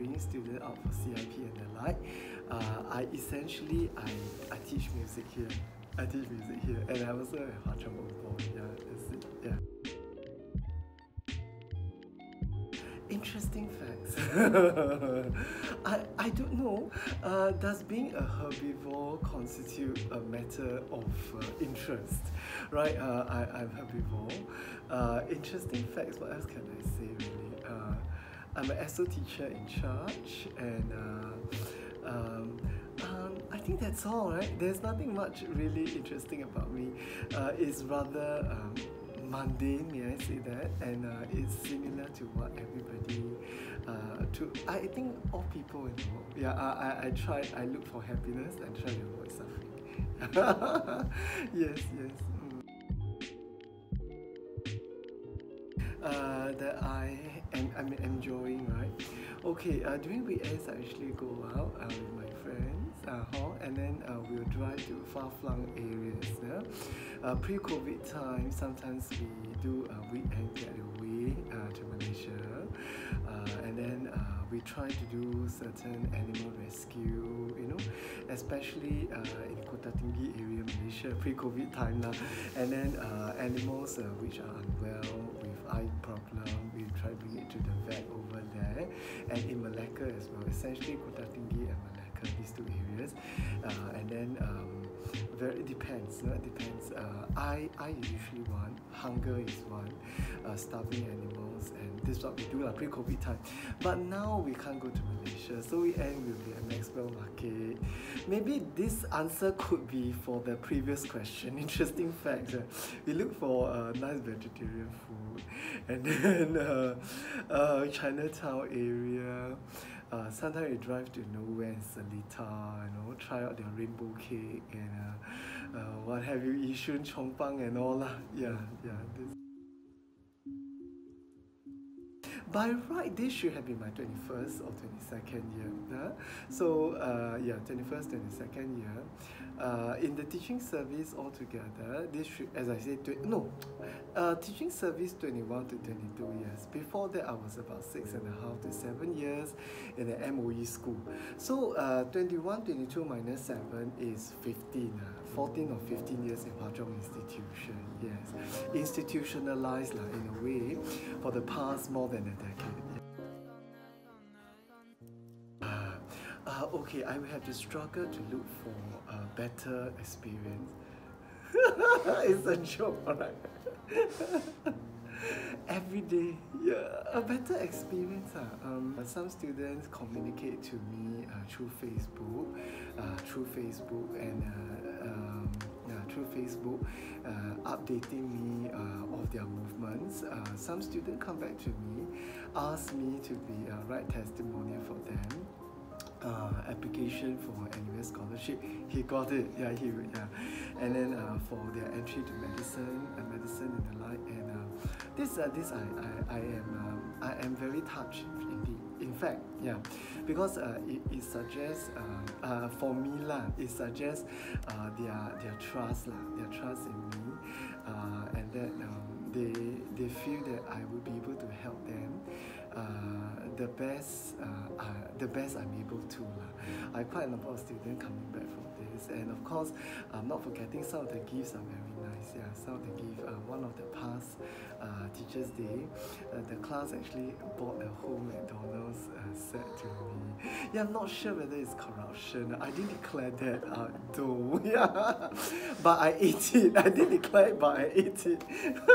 bringing students out for CIP and the like, I teach music here. And I also have Hwa Chong Institution. Yeah, that's it. Yeah. Interesting facts. I don't know. Does being a herbivore constitute a matter of interest? Right? I'm herbivore. Interesting facts. What else can I say really? I'm an SO teacher in charge, and I think that's all, right? There's nothing much really interesting about me. It's rather mundane, may I say that, and it's similar to what everybody I think all people in the world. Yeah, I look for happiness and try to avoid suffering. Yes. That I'm enjoying, right? Okay, during weekends I actually go out with my friends, and then we'll drive to far-flung areas. Yeah? Pre-COVID time, sometimes we do a weekend getaway to Malaysia, and then we try to do certain animal rescue, especially in Kota Tinggi area, Malaysia, pre-COVID time now. And then animals which are unwell with eye problem, we try to bring it to the vet over there. And in Malacca as well, essentially Kota Tinggi and Malacca, these two areas. And then it depends. It depends. I usually want hunger is one, starving animals, and this is what we do pre-COVID time. But now we can't go to Malaysia, so we end with the Maxwell Market. Maybe this answer could be for the previous question. Interesting fact. We look for nice vegetarian food, and then Chinatown area. Sometimes we drive to nowhere in Seletar, try out their rainbow cake and what have you, Yishun, Chongpang and all lah. Yeah. This. By right, this should have been my 21st or 22nd year. So, 21st, 22nd year. In the teaching service altogether, this should, as I said, teaching service 21 to 22 years. Before that, I was about 6.5 to 7 years in the MOE school. So, 21, 22 minus 7 is 15. 14 or 15 years in Hwa Chong Institution, yes. Institutionalized in a way for the past more than a decade. Okay, I will have to struggle to look for a better experience. It's a joke, alright. Every day, a better experience. Some students communicate to me through Facebook, updating me of their movements. Some students come back to me, ask me to be a right testimonial for them. Application for NUS scholarship, he got it. And then for their entry to medicine and the like. And I am very touched indeed. In fact, because it suggests for me it suggests their trust in me, and that they feel that I will be able to help them the best I'm able to. I have quite a number of students coming back from this, and of course, not forgetting some of the gifts are very nice. Some of the gifts. One of the past Teachers' Day, the class actually bought a whole McDonald's set to me. I'm not sure whether it's corruption. I didn't declare that though. But I ate it. I didn't declare it, but I ate it.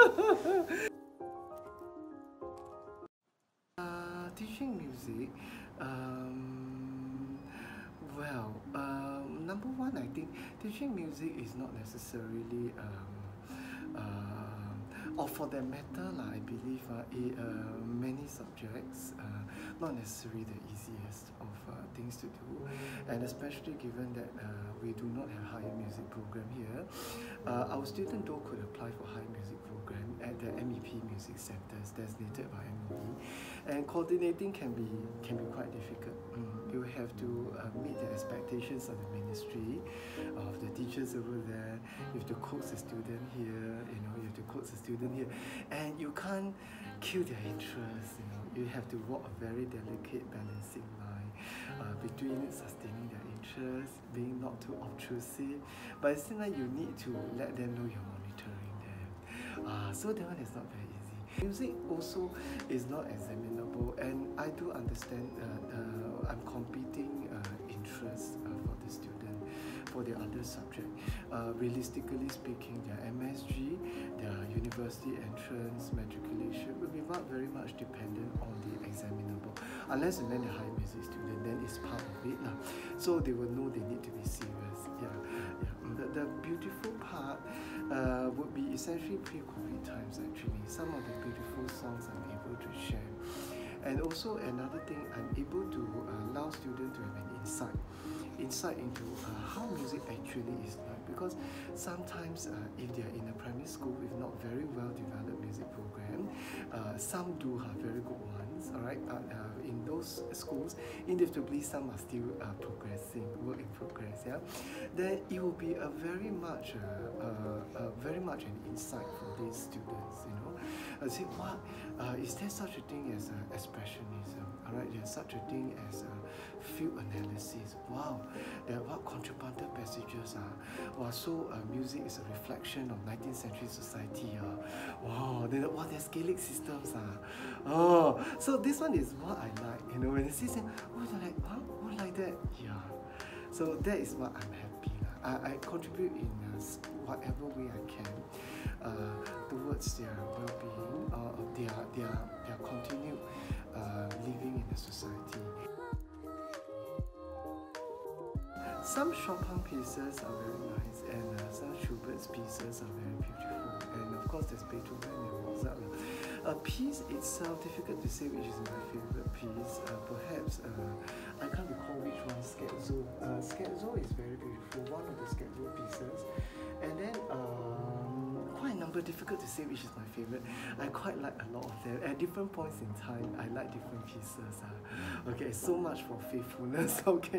Teaching music, number one, I think teaching music is not necessarily, or for that matter, I believe many subjects, not necessarily the easiest of things to do, and especially given that we do not have higher music program here. Our students though could apply for higher music program at the MEP music centers designated by MOE, and coordinating can be quite difficult. You have to meet the expectations of the ministry, of the teachers over there. You have to coach the student here, you have to coach the student here, and you can't kill their interest. You know, you have to walk a very delicate balancing line between sustaining their interest, being not too obtrusive, but at the same time you need to let them know you're monitoring them. So that one is not very easy. Music also is not examinable, and I do understand I'm competing interests for the student for the other subject. Realistically speaking, their MSG, their university entrance, matriculation will be not very much dependent on the examinable. Unless and when they're high music student, then it's part of it. So they will know they need to be serious. The beautiful part would be essentially pre-COVID times actually. Some of the beautiful songs I'm able to share. And also another thing, I'm able to allow students to have an insight into how music actually is like, because sometimes if they are in a primary school with not very well developed music program, some do have very good ones, all right, but in those schools inevitably some are still progressing, work in progress, then it will be a very much an insight for these students, you know. Say, what is there such a thing as expressionism? All right, there's such a thing as field analysis. Wow, there are what contrapuntal passages are. Wow, so music is a reflection of 19th century society. Wow, then what their scaling systems are. Oh, so this one is what I like. You know, when they see saying, oh, they're like, wow, oh, like that. Yeah. So that is what I'm happy. I contribute in whatever way I can towards their well-being, their continued living in the society. Some Chopin pieces are very nice, and some Schubert's pieces are very beautiful. And of course, there's Beethoven and Mozart. A piece itself, difficult to say which is my favorite piece. Perhaps I can't recall which one. Scherzo. Scherzo is very beautiful. One of the Scherzo pieces, and then quite a number. Difficult to say which is my favorite. I quite like a lot of them. At different points in time, I like different pieces. Okay, so much for faithfulness. Okay.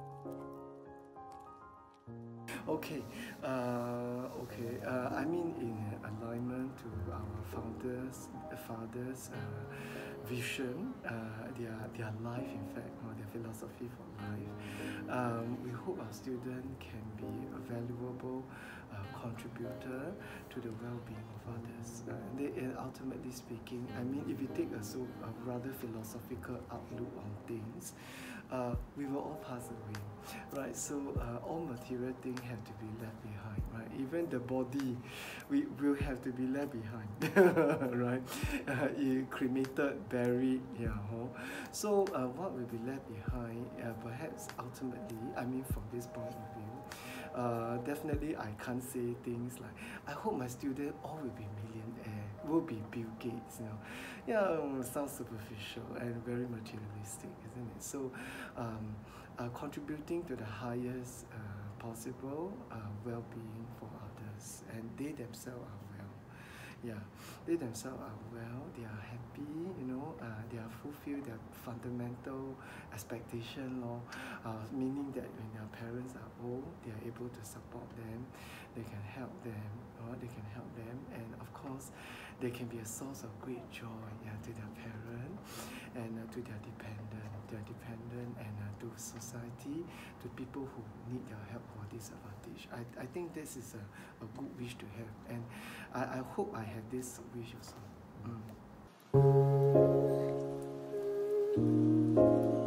I mean, in alignment to our father's vision, their life, in fact, or their philosophy for life. We hope our student can be a valuable contributor to the well-being of others. And ultimately speaking, I mean, if you take a rather philosophical outlook on things, we will all pass away, right? So all material things have to be left behind, right? Even the body, we will have to be left behind, right? Cremated, buried, So what will be left behind, perhaps ultimately, I mean, from this point of view, definitely I can't say things like, I hope my student all will be millionaire, will be Bill Gates, you know. Yeah, sounds superficial and very materialistic, isn't it? So contributing to the highest possible well-being for others, and they themselves are well. Yeah, they themselves are well, they are happy, you know, they are fulfilled their fundamental expectation, meaning that when their parents are old, they are able to support them, they can help them, and of course, they can be a source of great joy to their parent and to their dependent, and to society, to people who need their help or disadvantage. I think this is a good wish to have, and I hope I have this wish also.